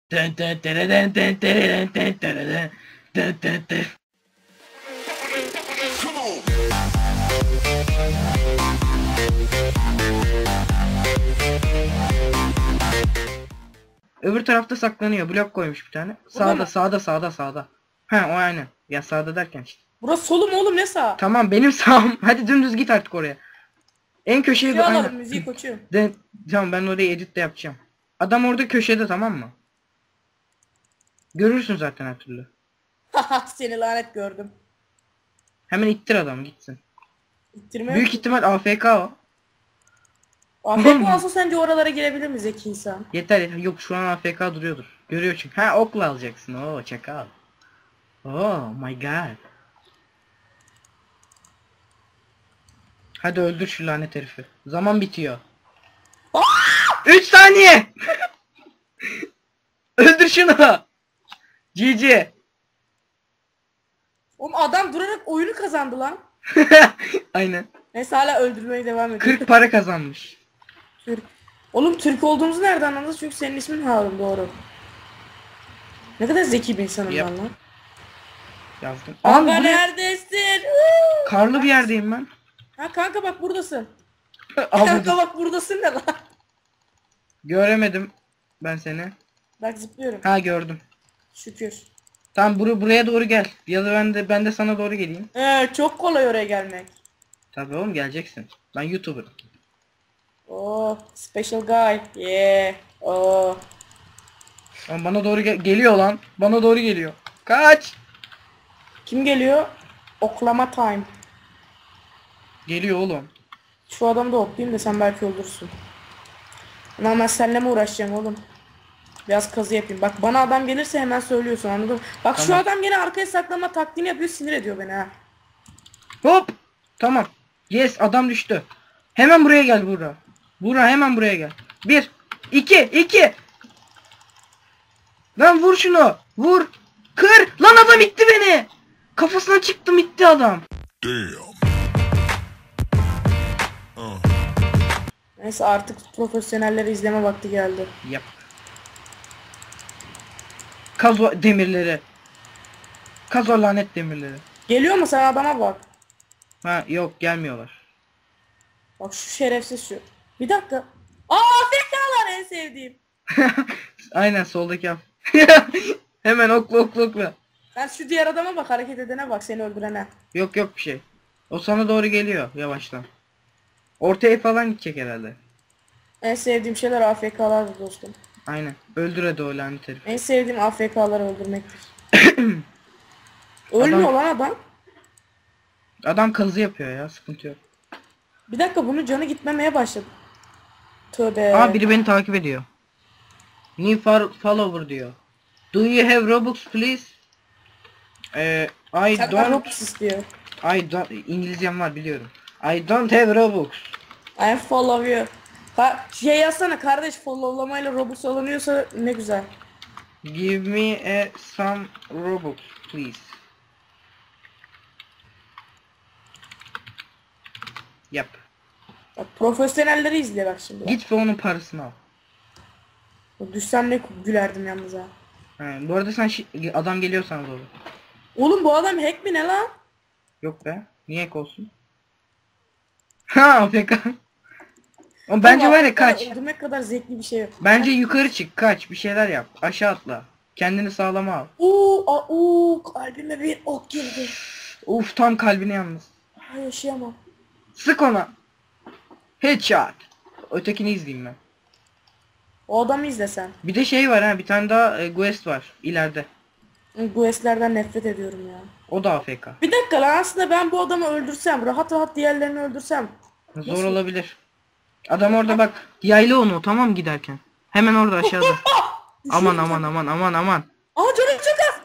Dın dın dırırın dın dırırın dın dırırın dın dın dın. Öbür tarafta saklanıyor. Blok koymuş bir tane. Burada Sağda. Ha o aynen. Ya sağda derken işte. Burası solum oğlum, ne sağ? Tamam benim sağım. Hadi dümdüz git artık oraya. En köşeye Şey alalım, aynen. müziği koçum. Tamam ben orayı edit de yapacağım. Adam orada köşede, tamam mı? Görürsün zaten her türlü. Haha, seni lanet gördüm. Hemen ittir adam gitsin. İttirme. Büyük ihtimal AFK o. AFK olsa sence oralara girebilir mi zeki insan? Yeter. Yok şu an AFK duruyordur. Görüyor çünkü. Ha okla alacaksın. Oo çakal. Oh my god. Hadi öldür şu lanet herifi. Zaman bitiyor. 3 saniye. Öldür şunu. GG. Oğlum adam durarak oyunu kazandı lan. Aynen. Neyse hala öldürmeye devam ediyor. 40 para kazanmış. Türk. Oğlum Türk olduğumuzu nereden anladınız? Çünkü senin ismin Harun, doğru. Ne kadar zeki bir insanım Yap. ben lan. Yazdım. Kanka buraya- neredesin? Karlı bir yerdeyim ben. Ha kanka bak buradasın. Al Kanka bunu. bak buradasın ne lan? Göremedim ben seni. Bak zıplıyorum. Ha gördüm. Şükür. Tamam buraya doğru gel. Ya da ben de sana doğru geleyim. Çok kolay oraya gelmek. Tabii oğlum geleceksin. Ben YouTuber'ım. Oh, special guy. Yeah. Oh. Ama bana doğru geliyor lan. Bana doğru geliyor. Kaç. Kim geliyor? Oklama time. Geliyor oğlum. Şu adamı da oklayayım da sen belki öldürsün. Ama ben seninle mi uğraşacağım oğlum? Biraz kazı yapayım. Bak bana adam gelirse hemen söylüyorsun, anladın mı? Bak şu Tamam. adam gene arkaya saklama taktiğini yapıyor, sinir ediyor beni ha. Hop. Tamam. Yes adam düştü. Hemen buraya gel Buğra. Buğra hemen buraya gel. 1 2 Lan vur şunu. Vur. Kır. Lan adam itti beni. Kafasına çıktım, itti adam. Damn. Neyse artık profesyonelleri izleme vakti geldi. Yap. Kazo demirleri. Kazo lanet demirleri. Geliyor mu, sen adama bak. Ha yok gelmiyorlar. Bak şu şerefsiz şu. Bir dakika. AFK'lar en sevdiğim. Aynen soldaki al. Hemen okla. Sen şu diğer adama bak, hareket edene bak, seni öldürene. Yok bir şey. O sana doğru geliyor yavaştan. Ortaya falan gidecek herhalde. En sevdiğim şeyler AFK'lardır dostum. Aynen. Öldür hadi o lanet herif. En sevdiğim AFK'ları öldürmektir. Ölmüyor lan adam. Adam kazı yapıyor ya, sıkıntı yok. Bir dakika, bunun canı gitmemeye başladı. Tövbe. Aa biri beni takip ediyor. New follower diyor. Do you have Robux please? I Sen don't. Robux istiyor. İngilizcem var biliyorum. I don't have Robux. I follow you. Şey yazsana kardeş, followlamayla Robux alınıyorsa ne güzel. Give me some Robux please. Yap. Bak profesyonelleri izle bak şimdi. Git ve onun parasını al. Düşsem ne gülerdim yalnız ha. Bu arada sen adam geliyor sana doğru. Oğlum bu adam hack mi ne lan? Yok be. Niye ek olsun? Ha AFK. Oğlum bence Oğlum, var ya AFK kaç. öldürmek kadar zevkli bir şey yok. Bence yukarı çık, kaç, bir şeyler yap. Aşağı atla. Kendini sağlama al. Kalbime bir ok girdi. Uf tam kalbine yalnız. Ay yaşayamam. Sık ona. Headshot. Ötekini izleyeyim ben. O adamı izlesen. Bir de şey var ha, bir tane daha quest var ileride. Bu eslerden nefret ediyorum ya. O da AFK. Bir dakika lan, aslında ben bu adamı öldürsem, rahat diğerlerini öldürsem. Zor Nasıl? olabilir. Adam orada bak. Yayla onu tamam giderken. Hemen orada aşağıda. Aman. Ama canım çok az.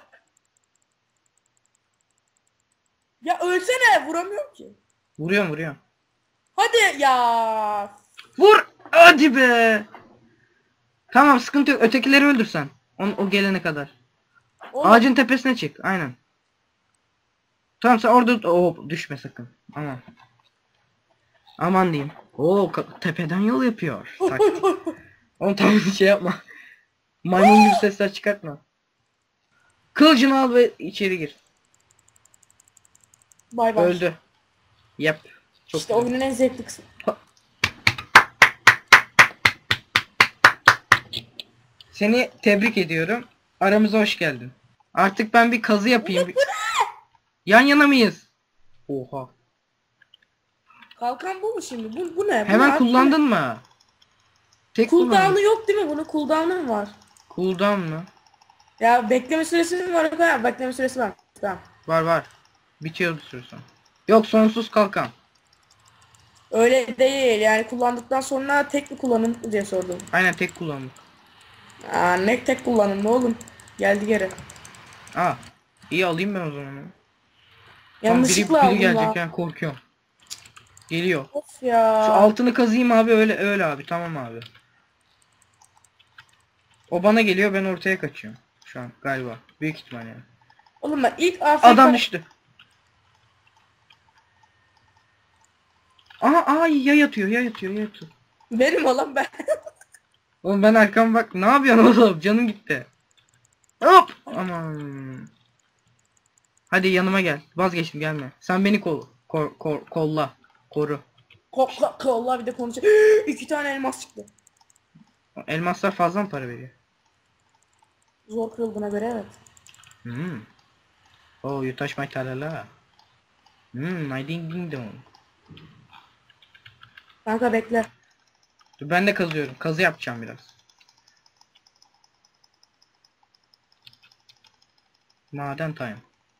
Ya ölsene, vuramıyorum ki. Vuruyorum. Hadi ya. Vur! Hadi be! Tamam sıkıntı yok. Ötekileri öldürsen. O gelene kadar. Oğlum, Ağacın tepesine çık. Aynen. Tamam sen orada düşme sakın. Aman. Aman diyeyim. Tepeden yol yapıyor. Oğlum tam bir şey yapma. Maymun gibi sesler çıkartma. Kılıcını al ve içeri gir. Bay bay. Öldü. Yap. Çok İşte güzel. oyunun en zevkli kısmı. Seni tebrik ediyorum. Aramıza hoş geldin. Artık ben bir kazı yapayım. Yan yana mıyız? Oha. Kalkan bu mu şimdi? Bu ne? Bu Hemen ne? kullandın mı? Tek kullandın. Cooldown'u yok değil mi? Bunun cooldown'u mu var? Cooldown mı? Ya bekleme süresi mi var? Ya, bekleme süresi var. Tamam. Var. Bitiyor bir süre sonra. Yok, sonsuz kalkan. Öyle değil. Yani kullandıktan sonra tek mi kullanım diye sordum. Aynen, tek kullandık. Aa, ne tek kullanım ne oğlum? Geldi geri. Aa. İyi, alayım ben o zaman. Tam Yanlışlıkla biri aldım gelecek lan. yani, korkuyorum. Geliyor. Of ya. Şu altını kazıyım abi, öyle abi, tamam abi. O bana geliyor, ben ortaya kaçıyorum. Şu an galiba. Büyük ihtimal yani. Oğlum ben ilk AFK... Adam düştü. Aha, ya yatıyor. Benim olan ben. Oğlum ben arkama bak, ne yapıyorsun oğlum, canım gitti. Hop, aman. Hadi yanıma gel, vazgeçtim, gelme. Sen beni kolla, koru. Kolla bir de konuşuyor. 2 tane elmas çıktı. Elmaslar fazla mı para veriyor? Zor kırıldığına göre evet. Oh, you touch my talala. My ding ding dong. Kanka bekle. Dur, ben de kazıyorum, kazı yapacağım biraz. Maden time.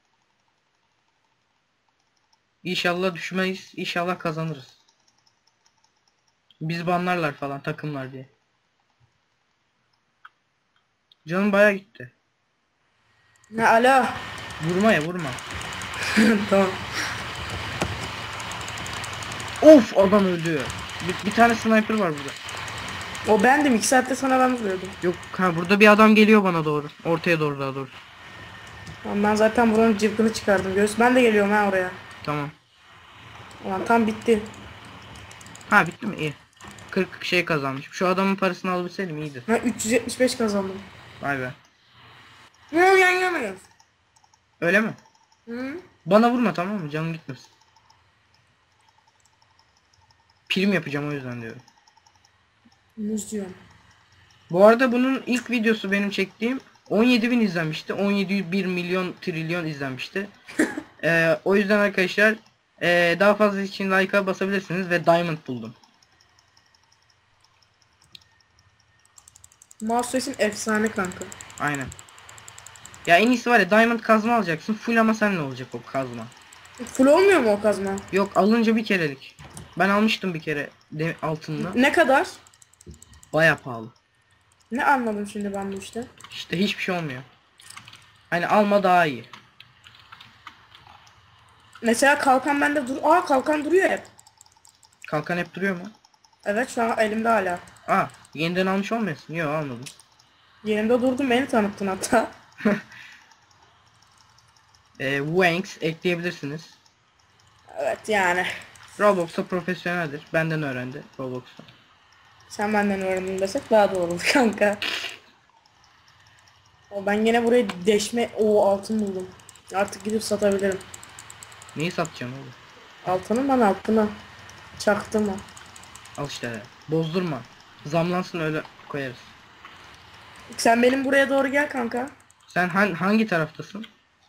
İnşallah düşmeyiz, inşallah kazanırız. Biz banlarlar falan, takımlar diye. Canım bayağı gitti. Ne ala. Vurma. Tamam. Of, adam öldü. Bir tane sniper var burada. O bendim. 2 saatte sana ben vuruyordum. Yok, burada bir adam geliyor bana doğru. Ortaya doğru, daha doğrusu. Tamam, ben zaten buranın cıvkını çıkardım. Göğüs ben de geliyorum ha oraya. Tamam. Ulan tam bitti. Ha, bitti mi? İyi. 40 şey kazanmış. Şu adamın parasını alabilseydim iyiydi. Ben 375 kazandım. Vay be. Yan. Öyle mi? Hı? Bana vurma, tamam mı? Canım gitmesin. Prim yapacağım, o yüzden diyorum. Muz diyorum. Bu arada bunun ilk videosu benim çektiğim 17.000 izlenmişti. 17 milyon trilyon izlenmişti. O yüzden arkadaşlar daha fazla için like'a basabilirsiniz ve diamond buldum. Mouse sesin efsane kanka. Aynen. Ya en iyisi var ya, diamond kazma alacaksın. Full, ama sen ne olacak o kazma? Full olmuyor mu o kazma? Yok, alınca bir kerelik. Ben almıştım bir kere altında. Ne kadar? Baya pahalı. Ne anladım şimdi ben bu işte? İşte hiçbir şey olmuyor. Hani alma, daha iyi. Mesela kalkan bende kalkan duruyor hep. Kalkan hep duruyor mu? Evet şu an elimde hala. Yeniden almış olmayasın. Yok, almadım. Yerimde durdum beni tanıttın hatta. Wanks ekleyebilirsiniz. Evet yani. Roblox'ta profesyoneldir. Benden öğrendi Roblox'ta. Sen benden öğrendin desek daha doğru olur kanka. Ben yine buraya deşme altın buldum. Artık gidip satabilirim. Neyi satacağım oğlum? Altını bana altını. Çaktırma. Al işte. Bozdurma. Zamlansın, öyle koyarız. Sen benim buraya doğru gel kanka. Sen hangi taraftasın?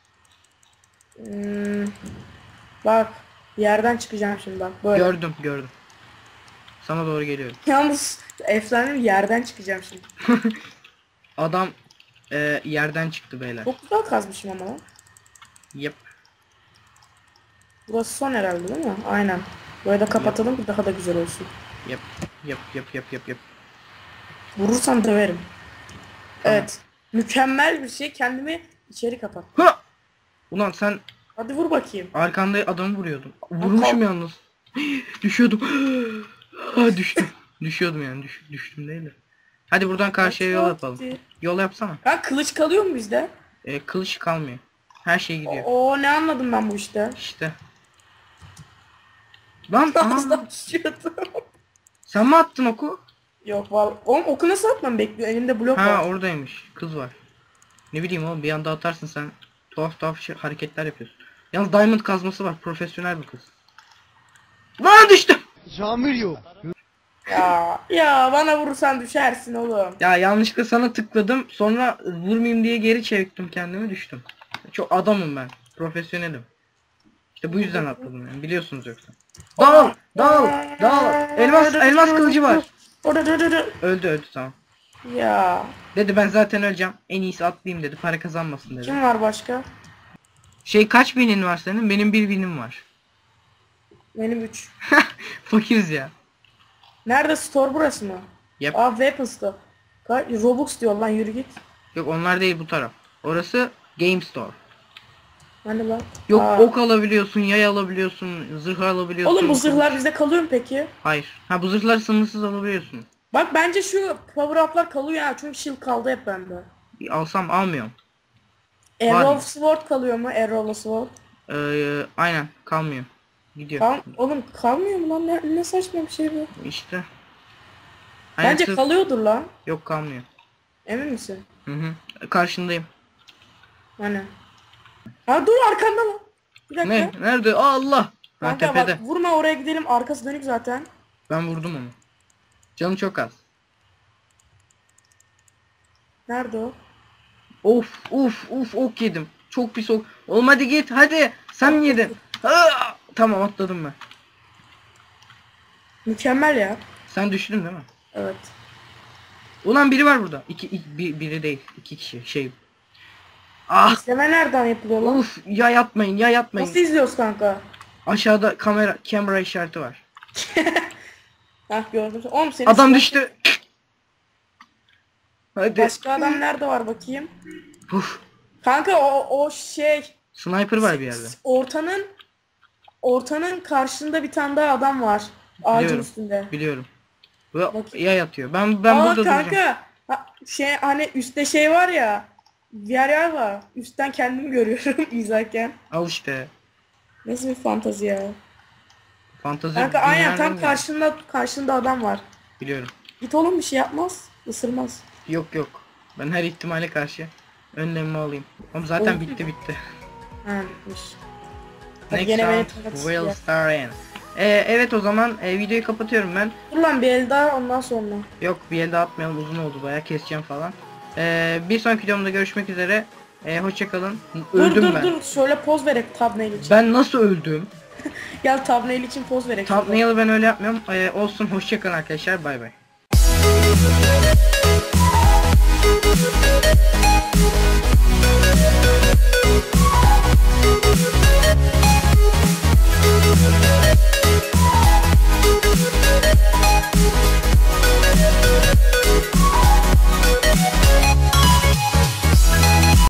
Bak. Yerden çıkacağım şimdi bak böyle. Gördüm. Sana doğru geliyorum. Yalnız efsane bir yerden çıkacağım şimdi. Adam yerden çıktı beyler. Çok güzel kazmışım ama lan. Yep. Burası son herhalde değil mi? Aynen. Burayı da kapatalım ki daha da güzel olsun. Yep. Vurursam döverim. Tamam. Evet. Mükemmel bir şey. Kendimi içeri kapat. Ha! Ulan sen Hadi vur bakayım. arkanda adamı vuruyordun. Vurmuşum yalnız. Düşüyordum. Düştüm. Düşüyordum yani. Düştüm değil de. Hadi buradan karşıya yol yapalım. Yol yapsana. Ha kılıç kalıyor mu bizde? Kılıç kalmıyor. Her şey gidiyor. Ne anladım ben bu işte. İşte. Lan Az daha düşüyordum. sen mi attın oku? Yok vallahi. Oğlum oku nasıl atmam bekliyor. Elimde blok Ha var. oradaymış. Kız var. Ne bileyim oğlum bir anda atarsın sen. Tuhaf tuhaf hareketler yapıyorsun. Yalnız diamond kazması var. Profesyonel bir kız. Lan düştüm. Camir yok. Ya bana vurursan düşersin oğlum. Ya yanlışlıkla sana tıkladım. Sonra vurmayayım diye geri çevirdim kendimi düştüm. Çok adamım ben. Profesyonelim. İşte bu yüzden atladım yani. Biliyorsunuz yoksa. Dal! Dal! Dal! Elmas kılıcı var. Öldü tamam. Ya Dedi ben zaten öleceğim. En iyisi atlayayım dedi. Para kazanmasın dedi. kim var başka? Kaç binin var senin? Benim 1 binim var. Benim 3. Fakiriz ya. Nerede store burası mı? Yep. Aa Weapons'ta. Robux diyor lan yürü git. Yok onlar değil bu taraf. Orası Game Store. Hani lan. Yok Aa. ok alabiliyorsun, yay alabiliyorsun, zırh alabiliyorsun. Oğlum bu zırhlar bizde kalıyor mu peki? Hayır. Ha bu zırhları sınırsız alabiliyorsun. Bak bence şu power up'lar kalıyor ya çünkü shield kaldı hep bende. Alsam almıyorum. Arrow sword kalıyor mu? Arrow sword. Aynen kalmıyor. Gidiyor. Oğlum kalmıyor mu lan? Ne saçma bir şey bu. İşte. Aynen, Bence kalıyordur lan. Yok kalmıyor. Emin misin? Hı hı. Karşındayım. Hani. Ha dur arkanda lan. Bir dakika. Ne? Nerede? Aa, Allah. Ha Kanka tepede. bak vurma oraya gidelim arkası dönük zaten. Ben vurdum onu. Canı çok az. Nerede o? Of ok yedim. Çok pis ok. Oğlum hadi git hadi. Sen mi yedin? Aa! Tamam atladım ben. Mükemmel ya. Sen düştün değil mi? Evet. Ulan biri var burada. Biri değil. 2 kişi. Ah! İzleme nereden yapılıyor lan? Uf ya yapmayın ya yapmayın. Nasıl izliyoruz kanka? Aşağıda kamera işareti var. Hah gördüm. Oğlum senin Adam düştü. Hadi. Başka adam nerede var bakayım? Uf. Kanka o şey Sniper var bir yerde. ortanın karşısında bir tane daha adam var. Ağacın Biliyorum. üstünde. Biliyorum. Ve Bakayım. yay atıyor. Ben Aa burada duracağım. kanka. Şey hani üstte şey var ya. Yer var. Üstten kendimi görüyorum izlerken. Al işte. Nasıl bir fantazi ya. Fantezi Kanka aynen dünyalardan tam geldi. karşında adam var. Biliyorum. Git oğlum bir şey yapmaz. Isırmaz. Yok. Ben her ihtimale karşı önlemimi alayım. Ama zaten Oğlum. bitti. Ha bitmiş. Hadi Next gene beni round tanıt will ya. start in. Evet o zaman videoyu kapatıyorum ben. Dur lan bir el daha ondan sonra. Yok bir elde atmayalım uzun oldu bayağı keseceğim falan. Bir sonraki videomda görüşmek üzere. Hoşça kalın. Öldüm ben. Dur şöyle poz verek thumbnail için. Ben nasıl öldüm? Gel thumbnail için poz verek. Thumbnail'ı ben öyle yapmıyorum. Olsun hoşça kalın arkadaşlar. Bay bay.